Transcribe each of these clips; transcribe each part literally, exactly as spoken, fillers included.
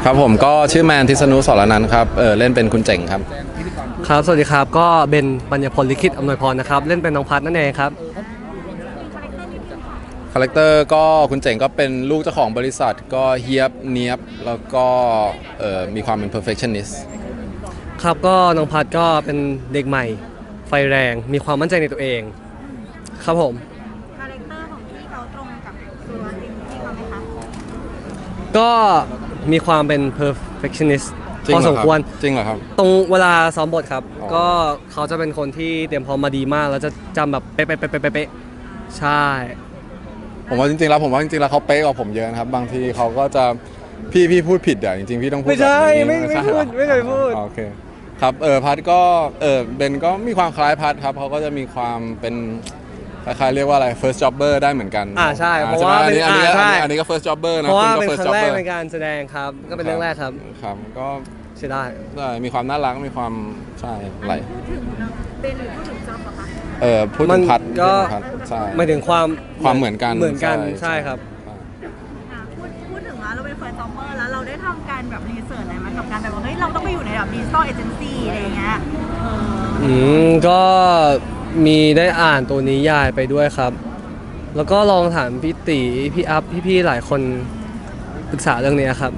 ครับผมก็ชื่อแมนทิษณุสรนันท์ครับเออเล่นเป็นคุณเจ๋งครับครับสวัสดีครับก็เบนปัญญพลลิขิตอำนวยพรนะครับเล่นเป็นน้องพัดนั่นเองครับคาแรคเตอร์ก็คุณเจ๋งก็เป็นลูกเจ้าของบริษัทก็เฮียบเนียบแล้วก็เออมีความเป็น perfectionist ครับก็น้องพัดก็เป็นเด็กใหม่ไฟแรงมีความมั่นใจในตัวเองครับผมคาแรคเตอร์ของพี่เขาตรงกับตัวจริงพี่เขาไหมคะก็มีความเป็น perfectionist พอสมควรจริงเหรอครับตรงเวลาซ้อมบทครับก็เขาจะเป็นคนที่เตรียมพร้อมมาดีมากแล้วจะจำแบบเป๊ะเป๊ะเป๊ะเป๊ะใช่ผมว่าจริงๆแล้วผมว่าจริงๆแล้วเขาเป๊ะกว่าผมเยอะนะครับบางทีเขาก็จะพี่พี่พูดผิดอ่ะจริงๆพี่ต้องพูดไม่ใช่ไม่ไม่พูดไม่เคยพูดโอเคครับเออพัดก็เออเบนก็มีความคล้ายพัดครับเขาก็จะมีความเป็นคล้ายๆเรียกว่าอะไร first jobber ได้เหมือนกันอ่าใช่เพราะว่าอันนี้อันนี้ใช่อันนี้ก็ first jobber นะเพราะว่าเป็นครั้งแรกในการแสดงครับก็เป็นเรื่องแรกครับครับก็ใช่ได้มีความน่ารักมีความใช่อะไรพูดถึงเบนหรือพูดถึงจ๊อบอะคะเออพูดถึงพัดก็ใช่หมายถึงความความเหมือนกันเหมือนกันใช่ครับพูดพูดถึงว่าเราเป็นเฟิร์สจ็อบเบอร์แล้วเราได้ทำการแบบรีเสิร์ชอะไรมากับการแบบว่าเฮ้ยเราต้องไปอยู่ในแบบดิจิตอลเอเจนซี่อะไรอย่างเงี้ยอืมก็มีได้อ่านตัวนิยายไปด้วยครับแล้วก็ลองถามพี่ตีพี่อัพพี่ๆหลายคนปรึกษาเรื่องนี้ครับ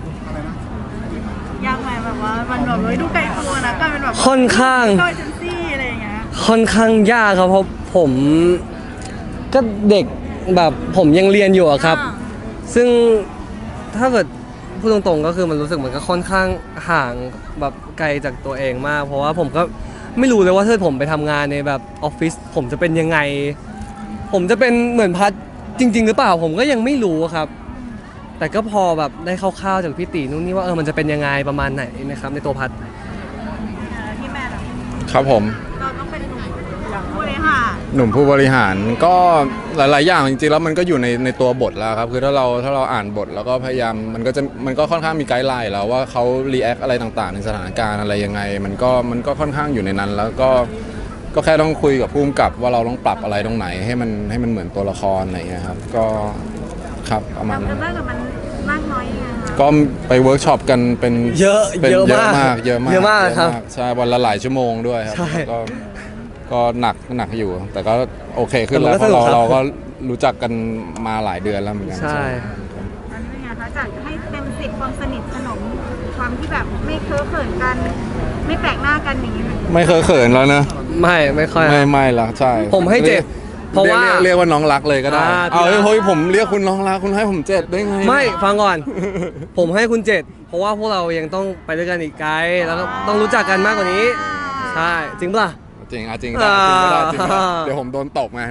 ยากไหมแบบว่ามันแบบเฮ้ยดูไกลตัวนะก็เป็นแบบค่อนข้างดิจิตอลเอเจนซี่อะไรอย่างเงี้ยค่อนข้างยากครับเพราะผมก็เด็กแบบผมยังเรียนอยู่อะครับซึ่งถ้าเกิดพูดตรงๆก็คือมันรู้สึกเหมือนก็ค่อนข้างห่างแบบไกลจากตัวเองมากเพราะว่าผมก็ไม่รู้เลยว่าถ้าผมไปทำงานในแบบออฟฟิศผมจะเป็นยังไงผมจะเป็นเหมือนพัดจริงๆหรือเปล่าผมก็ยังไม่รู้ครับแต่ก็พอแบบได้คร่าวๆจากพี่ตีนู่นนี่ว่าเออมันจะเป็นยังไงประมาณไหนนะครับในตัวพัดที่แม่ครับผมเราต้องเป็นหนุ่มผู้บริหารหนุ่มผู้บริหารก็หลายๆอย่างจริงๆแล้วมันก็อยู่ในในตัวบทแล้วครับคือถ้าเราถ้าเราอ่านบทแล้วก็พยายามมันก็จะมันก็ค่อนข้างมีไกด์ไลน์แล้วว่าเขารีแอคอะไรต่างๆในสถานการณ์อะไรยังไงมันก็มันก็ค่อนข้างอยู่ในนั้นแล้วก็ก็แค่ต้องคุยกับผู้กำกับว่าเราต้องปรับอะไรตรงไหนให้มันให้มันเหมือนตัวละครอะไรอย่างเงี้ยครับก็ครับประมาณนั้นมากน้อยก็ไปเวิร์กช็อปกันเป็นเยอะเยอะมากเยอะมากเยอะมากครับใช่วันละหลายชั่วโมงด้วยครับก็ก็หนักหนักอยู่แต่ก็โอเคขึ้นแล้วเพราะเราเราก็รู้จักกันมาหลายเดือนแล้วเหมือนกันใช่อันนี้เป็นไงคะจากให้เต็มสิบความสนิทสนมความที่แบบไม่เค้อเขินกันไม่แปลกหน้ากันอย่างนี้ไม่เค้อเขินแล้วเนอะไม่ไม่ค่อยไม่ไม่ละใช่ผมให้เจ็ดเพราะว่าเรียกว่าน้องรักเลยก็ได้เอาเฮ้ยผมเรียกคุณน้องรักคุณให้ผมเจ็ดได้ไงไม่ฟังก่อนผมให้คุณเจ็ดเพราะว่าพวกเรายังต้องไปด้วยกันอีกไกลแล้วก็ต้องรู้จักกันมากกว่านี้ใช่จริงป่ะจริงอ่ะจริงได้จริงก็ได้จริงเดี๋ยวผมโดนตบไง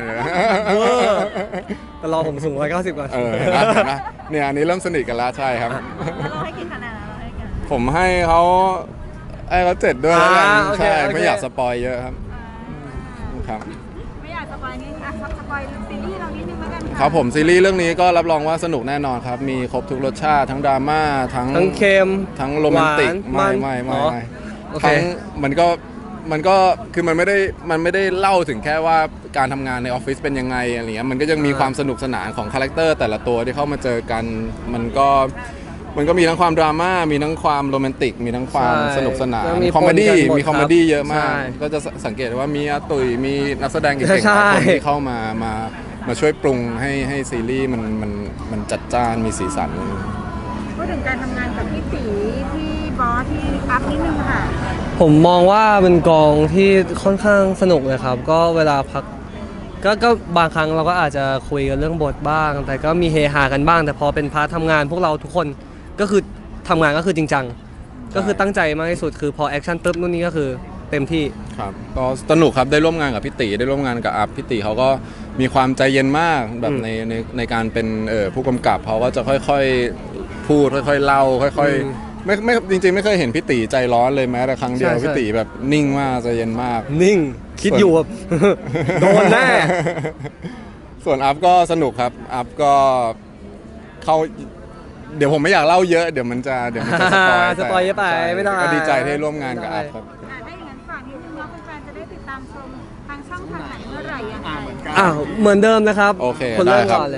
แต่รอผมสูงร้อยเก้าสิบก่อนเออนะเนี่ยอันนี้เริ่มสนิทกันแล้วใช่ครับแล้วเราให้กี่คะแนนเราให้กันผมให้เขาไอ้เขาเจ็ดด้วยแล้วกันใช่ไม่อยากสปอยเยอะครับครับไม่อยากสปอยนิดอ่ะสปอยซีรีส์เรานิดนึงแล้วกันครับผมซีรีส์เรื่องนี้ก็รับรองว่าสนุกแน่นอนครับมีครบทุกรสชาติทั้งดราม่าทั้งทั้งเค็มทั้งโรแมนติกไม่ไม่ไม่ทั้งมันก็มันก็คือมันไม่ได้มันไม่ได้เล่าถึงแค่ว่าการทำงานในออฟฟิศเป็นยังไงอะไรเงี้ยมันก็ยังมีความสนุกสนานของคาแรคเตอร์แต่ละตัวที่เข้ามาเจอกันมันก็มันก็มีทั้งความดราม่ามีทั้งความโรแมนติกมีทั้งความสนุกสนานคอมเมดี้มีคอมเมดี้เยอะมากก็จะสังเกตว่ามีอาตุ๋ยมีนักแสดงเก่งๆหลายคนที่เข้ามามามาช่วยปรุงให้ให้ซีรีส์มันมันมันจัดจ้านมีสีสันพูดถึงการทำงานกับพี่ตีพี่บอสที่อัพนิดนึงค่ะผมมองว่าเป็นกองที่ค่อนข้างสนุกเลยครับก็เวลาพักก็ก็บางครั้งเราก็อาจจะคุยกันเรื่องบทบ้างแต่ก็มีเฮฮากันบ้างแต่พอเป็นพาร์ททำงานพวกเราทุกคนก็คือทำงานก็คือจริงจังก็คือตั้งใจมากที่สุดคือพอแอคชั่นปุ๊บนู่นนี่ก็คือเต็มที่ครับก็สนุกครับได้ร่วมงานกับพี่ตีได้ร่วมงานกับอัพพี่ตีเขาก็มีความใจเย็นมากแบบในในในการเป็นเอ่อผู้กำกับเขาก็จะค่อยๆพูดค่อยๆเล่าค่อยๆไม่ไม่จริงๆไม่เคยเห็นพี่ตีใจร้อนเลยแม้แต่ครั้งเดียวพี่ตีแบบนิ่งมากใจเย็นมากนิ่งคิดอยู่แบบโดนแน่ส่วนอัพก็สนุกครับอัพก็เขาเดี๋ยวผมไม่อยากเล่าเยอะเดี๋ยวมันจะเดี๋ยวมันจะสปอยสปอยเยอะไปไม่ได้ก็ดีใจที่ร่วมงานกับอัพครับถ้าอย่างนั้นฝากนิดนึงว่าแฟนๆจะได้ติดตามชมทางช่องทางไหนเมื่อไหร่ยังไงอ้าวเหมือนเดิมนะครับโอเคคนเริ่มก่อนเลยก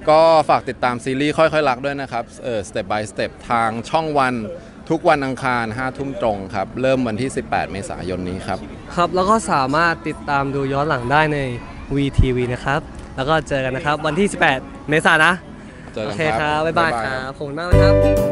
ก็ฝากติดตามซีรีส์ค่อยๆรักด้วยนะครับเออ step by step ทางช่องวันทุกวันอังคารห้าทุ่มตรงครับเริ่มวันที่ สิบแปด เมษายนนี้ครับครับแล้วก็สามารถติดตามดูย้อนหลังได้ใน วี ที วี นะครับแล้วก็เจอกันนะครับวันที่ สิบแปด เมษายนนะเจอกันโอเคครับครับบ๊ายบายครับขอบคุณมากเลยครับ